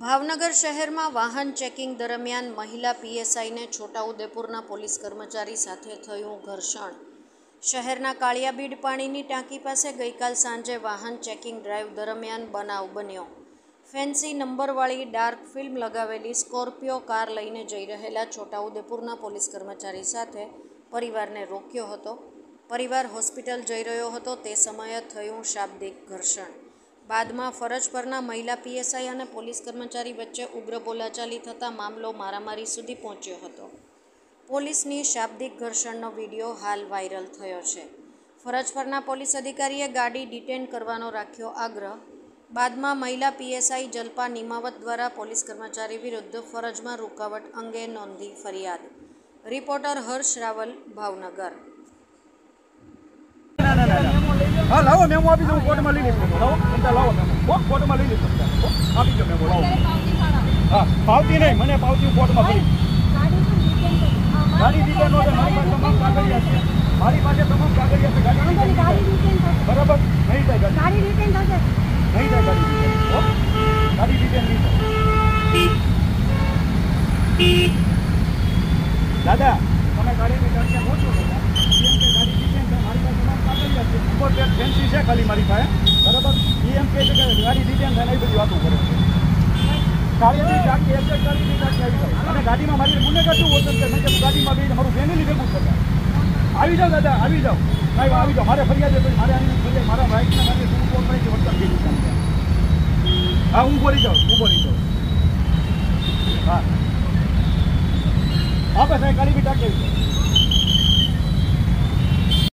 ભાવનગર શહેરમાં વાહન ચેકિંગ દરમિયાન મહિલા પીએસઆઈને છોટાઉદેપુરના પોલીસ કર્મચારી સાથે થયું ઘર્ષણ। શહેરના કાળિયાબીડ પાણીની ટાંકી પાસે ગઈકાલ સાંજે વાહન ચેકિંગ ડ્રાઈવ દરમિયાન બનાવ બન્યો। ફેન્સી નંબરવાળી ડાર્ક ફિલ્મ લગાવેલી સ્કોર્પિયો કાર લઈને જઈ રહેલા છોટાઉદેપુરના પોલીસ કર્મચારી સાથે પરિવારને રોક્યો હતો। પરિવાર હોસ્પિટલ જઈ રહ્યો હતો તે સમયે થયું શાબ્દિક ઘર્ષણ। બાદમાં ફરજ પરના મહિલા પીએસઆઈ અને પોલીસ કર્મચારી વચ્ચે ઉગ્ર બોલાચાલી થતાં મામલો મારામારી સુધી પહોંચ્યો હતો। પોલીસની શાબ્દિક ઘર્ષણનો વિડીયો હાલ વાયરલ થયો છે। ફરજ પરના પોલીસ અધિકારીએ ગાડી ડિટેન કરવાનો રાખ્યો આગ્રહ। બાદમાં મહિલા પીએસઆઈ જલ્પા નિમાવત દ્વારા પોલીસ કર્મચારી વિરુદ્ધ ફરજમાં રૂકાવટ અંગે નોંધી ફરિયાદ। રિપોર્ટર હર્ષ રાવલ, ભાવનગર। हाँ लाओ मेमो आपी दो कोर्ट में ले लीजिए लाओ चिंता लाओ मेमो कोर्ट में ले लीजिए आपी दो मेमो लाओ हाँ पावती नहीं मैंने पावती कोर्ट में भरी गाड़ी डिटेन हो गई मारी પાસે તમામ કાગળિયા છે ગાડી બરાબર નહીં થાય ગાડી ડિટેન થશે નહીં થાય ગાડી ડિટેન નહીં દાદા તમે ગાડીની ટાંકી પહોંચો ફેન્સી છે ખાલી મારી પાસે બરાબર એમ કહે છે કે ગાડી ડિટેન થાય એ બધી વાતો કરે છે। ગાડીની ટાંકી એક્ઝેક્ટ ગાડીની ટાંકી આવી જાય અને ગાડીમાં મારી ગુનેગાર શું હોતું કે મેં ગાડીમાં બી મારું ફેમિલી ભેગું થતા આવી જાઓ દાદા આવી જાઓ સાહેબ આવી જાઓ મારે ફરિયાદ છે મારે આની ફરિયાદ મારા રાઇટના મારે શું કોણ છે વર્તન થઈ હા હું બોલી જાઉં હા હા બસ ગાડી બી ટાંકી આવી જાય।